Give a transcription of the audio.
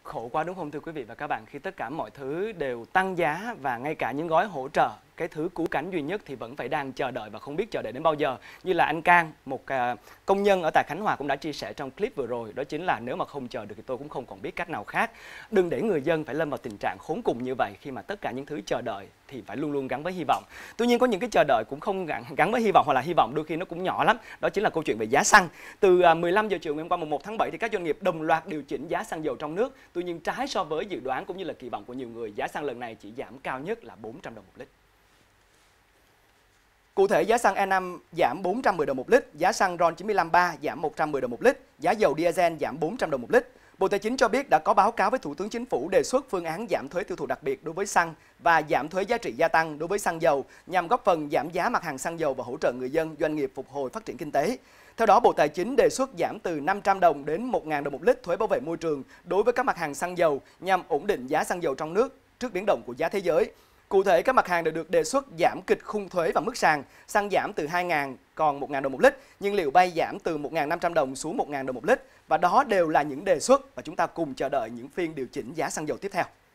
Khổ quá đúng không thưa quý vị và các bạn, khi tất cả mọi thứ đều tăng giá và ngay cả những gói hỗ trợ, cái thứ cứu cánh duy nhất thì vẫn phải đang chờ đợi và không biết chờ đợi đến bao giờ. Như là anh Cang, một công nhân ở tại Khánh Hòa cũng đã chia sẻ trong clip vừa rồi, đó chính là nếu mà không chờ được thì tôi cũng không còn biết cách nào khác. Đừng để người dân phải lâm vào tình trạng khốn cùng như vậy khi mà tất cả những thứ chờ đợi thì phải luôn luôn gắn với hy vọng. Tuy nhiên có những cái chờ đợi cũng không gắn với hy vọng, hoặc là hy vọng đôi khi nó cũng nhỏ lắm. Đó chính là câu chuyện về giá xăng. Từ 15 giờ chiều ngày hôm qua mùng 1 tháng 7 thì các doanh nghiệp đồng loạt điều chỉnh giá xăng dầu trong nước. Tuy nhiên trái so với dự đoán cũng như là kỳ vọng của nhiều người, giá xăng lần này chỉ giảm cao nhất là 400 đồng một lít. Cụ thể, giá xăng E5 giảm 410 đồng một lít, giá xăng RON95 giảm 110 đồng một lít, giá dầu diesel giảm 400 đồng một lít. Bộ Tài chính cho biết đã có báo cáo với Thủ tướng Chính phủ đề xuất phương án giảm thuế tiêu thụ đặc biệt đối với xăng và giảm thuế giá trị gia tăng đối với xăng dầu nhằm góp phần giảm giá mặt hàng xăng dầu và hỗ trợ người dân, doanh nghiệp phục hồi phát triển kinh tế. Theo đó, Bộ Tài chính đề xuất giảm từ 500 đồng đến 1.000 đồng một lít thuế bảo vệ môi trường đối với các mặt hàng xăng dầu nhằm ổn định giá xăng dầu trong nước trước biến động của giá thế giới. Cụ thể, các mặt hàng đều được đề xuất giảm kịch khung thuế và mức sàn, xăng giảm từ 2.000 còn 1.000 đồng một lít, nhiên liệu bay giảm từ 1.500 đồng xuống 1.000 đồng một lít. Và đó đều là những đề xuất và chúng ta cùng chờ đợi những phiên điều chỉnh giá xăng dầu tiếp theo.